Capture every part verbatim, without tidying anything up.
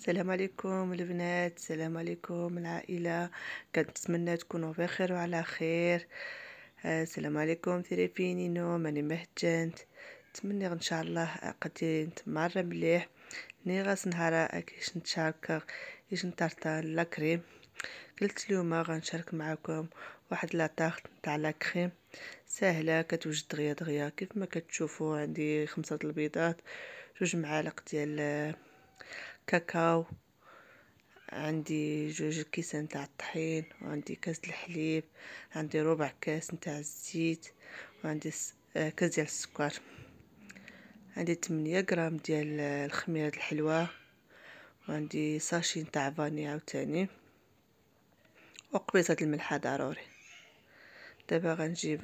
السلام عليكم البنات، السلام عليكم العائلة. كنتمنى تكونوا بخير وعلى خير. آه، السلام عليكم ثريفينينو ماني مهجنت. نتمنى ان شاء الله قدي نتمرن مليح ني غاس نهار كيش نتشارك كيش نترطا لا كريم. قلت اليوم غنشارك معكم واحد لاطاغ تاع لا كريم سهله كتوجد دغيا دغيا كيف ما كتشوفوا. عندي خمسة البيضات، جوج معالق ديال آه، كاكاو، عندي جوج كيسان تاع الطحين، وعندي كاس الحليب، عندي ربع كاس نتاع الزيت، وعندي س- آه، كاس ديال السكر، عندي ثمانية غرام ديال آه، الخميره الحلوه، وعندي ساشي نتاع فاني عاوتاني، وقبيصه الملحه ضروري. دابا غنجيب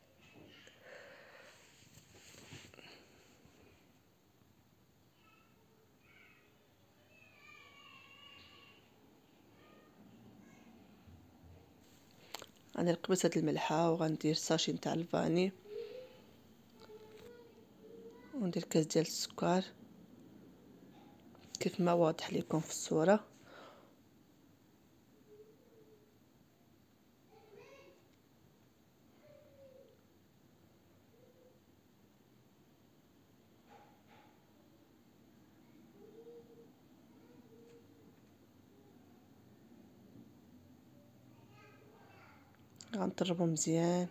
غندير قبيصه الملحه، وغندير ساشي نتاع الفاني، وندير كاس ديال السكر كيف ما واضح لكم في الصوره. غنطربو مزيان.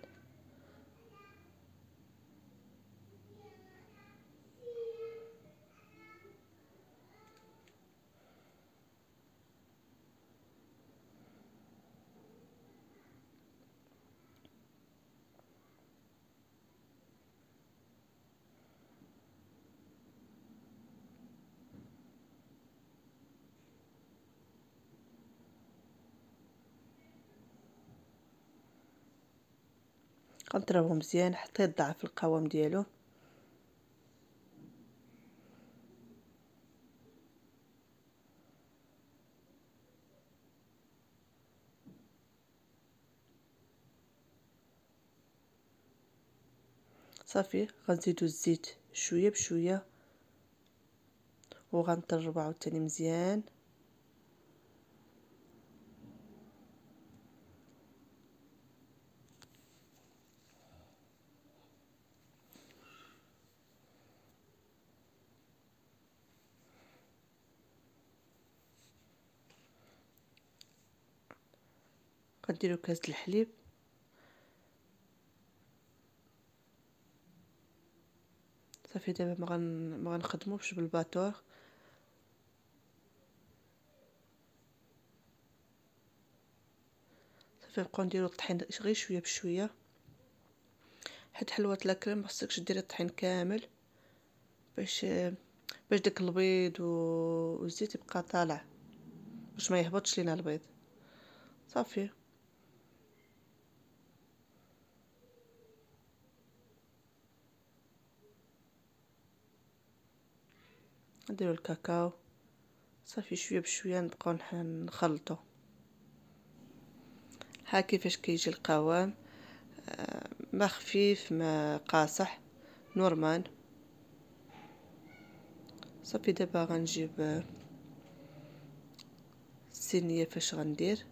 غنضربو مزيان حتى يضعف القوام ديالو. صافي غنزيدو الزيت شويه بشويه، وغنطربو عاوتاني مزيان. غنديرو كاس د الحليب، صافي دابا ما غن ما غنخدموش بالباطور. صافي نبقاو نديرو الطحين غير شويه بشويه، حيت حلوه لاكريم ما خصكش ديري الطحين كامل باش باش داك البيض والزيت يبقى طالع، باش ما يهبطش لينا البيض. صافي نديرو الكاكاو، صافي شويه بشويه نبقاو نخلطو. ها كيفاش كيجي القوام، آه، ما خفيف ما قاصح، نورمال. صافي دابا غنجيب الصينيه فاش غندير.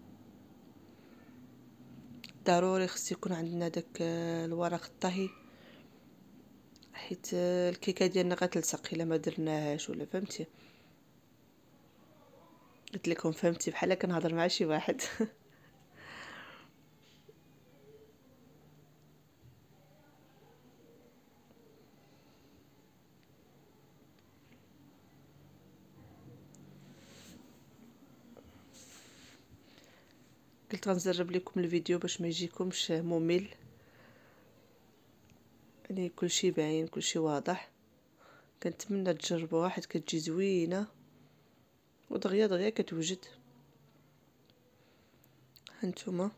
ضروري خص يكون عندنا داك الورق الطهي، حيت الكيكه ديالنا غتلصق الا ما درناهاش، ولا فهمتي؟ قلت لكم فهمتي بحال كنهضر مع شي واحد. قلت غنجرب لكم الفيديو باش ما يجيكمش ممل، يعني كلشي باين كلشي واضح. كنتمنى تجربوها حيت كتجي زوينه ودغيا دغيا كتوجد. هانتوما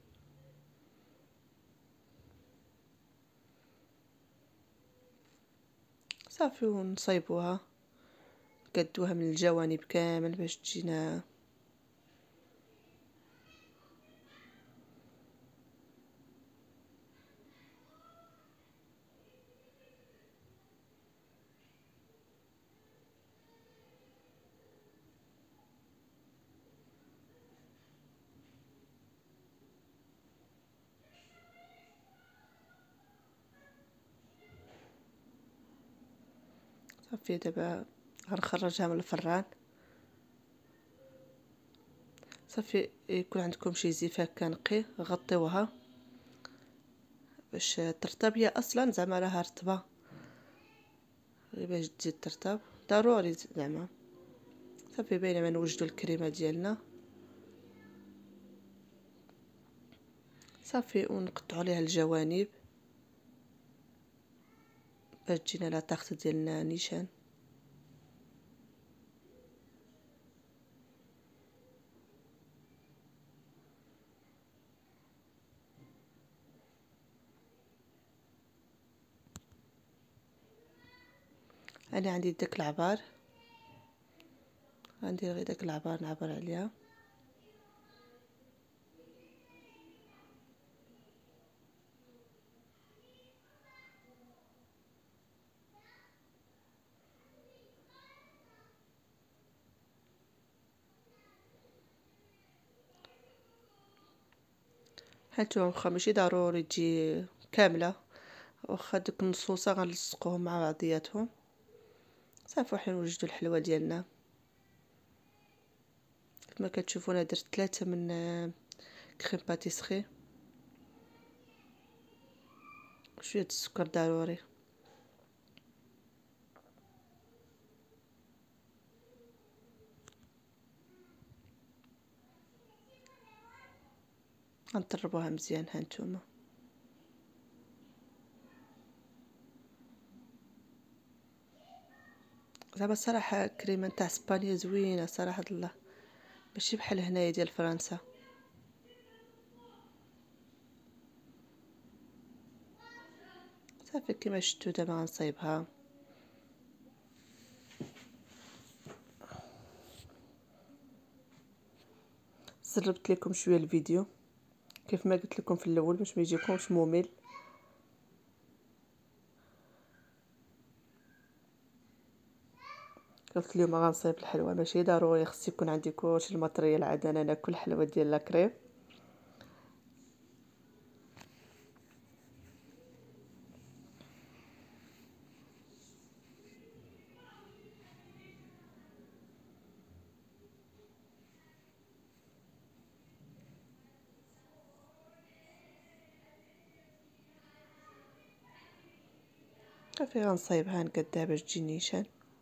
صافي ونصايبوها، قدوها من الجوانب كامل باش تجينا. صافي دابا غنخرجها من الفران. صافي يكون عندكم شي زيفه كنقي غطيوها باش ترطب. هي اصلا زعما راها رطبه، غير باش تزيد ترطب ضروري زعما. صافي بينما نوجدو الكريمه ديالنا، صافي ونقطعوا ليها الجوانب باش تجينا لا طاخت ديالنا نيشان. انا عندي داك العبار، غندير غير داك العبار نعبر عليها. هانتوما واخا ماشي ضروري تجي كامله، واخا دوك النصوصه غنلصقوهم مع بعضياتهم. صافي وحنا نوجدوا الحلوه ديالنا. كما كتشوفوا انا درت ثلاثه من كريم باتيسري، شويه السكر ضروري. غنطربوها مزيان. هانتوما زعما الصراحه كريمه نتاع اسبانيا زوينه صراحه الله، ماشي بحال هنايا ديال فرنسا. صافي كما شفتوا دابا غنصايبها. سربت لكم شويه الفيديو كيف ما قلت لكم في الاول باش ما يجيكمش ممل. قلت اليوم غنصايب الحلوه، ماشي ضروري خص يكون عندي كلشي الماتريال عاد انا ناكل الحلوه ديال لاكريم. صافي غنصايبها نقدها باش تجي نيشان.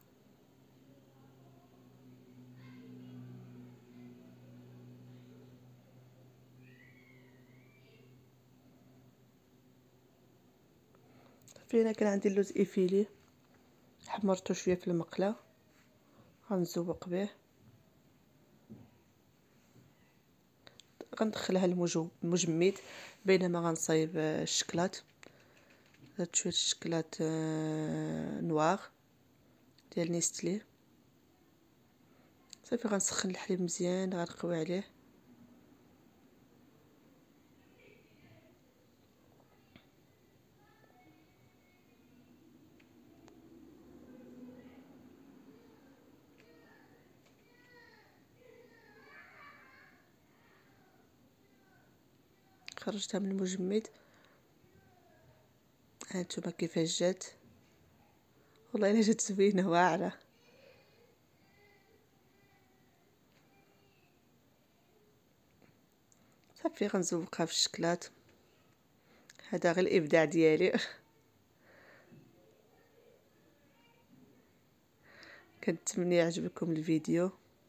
صافي انا كان عندي اللوز ايفيلي حمرته شويه في المقله، غنزوق به. غندخلها المجمد بينما غنصايب الشكلاط. درت شويه الشكلاط نوار ديال نيستلي. صافي غنسخن الحليب مزيان غنقوي عليه. خرجتها من المجمد. هانتوما كيفاش جات، والله الا جات زوينه واعره. صافي غنزوقها في الشكلاط. هذا غير الابداع ديالي. كنتمنى يعجبكم الفيديو.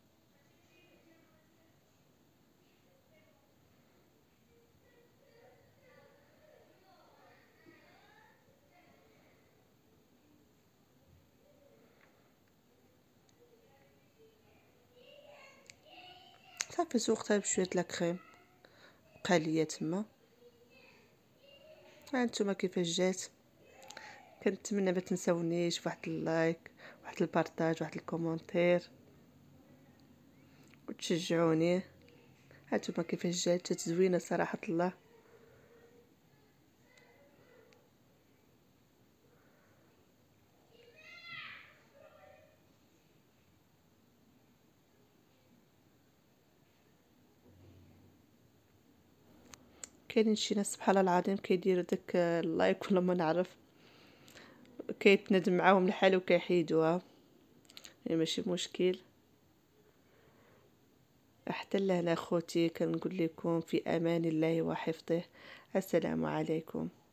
صافي سوقتها بشويه لاكريم بقى ليا تما. هانتوما كيفاش جات. كنتمنى ما تنساونيش فواحد اللايك، واحد البارطاج، واحد الكومونتير، وتشجعوني. هانتوما كيفاش جات، جات زوينه صراحه الله. كاينين شي ناس سبحان الله العظيم كيديروا داك اللايك ولا ما نعرف، كيتندم معاهم الحال وكيحيدوها، يعني ماشي مشكل. حتى لهنا خوتي كنقول لكم في امان الله وحفظه. السلام عليكم.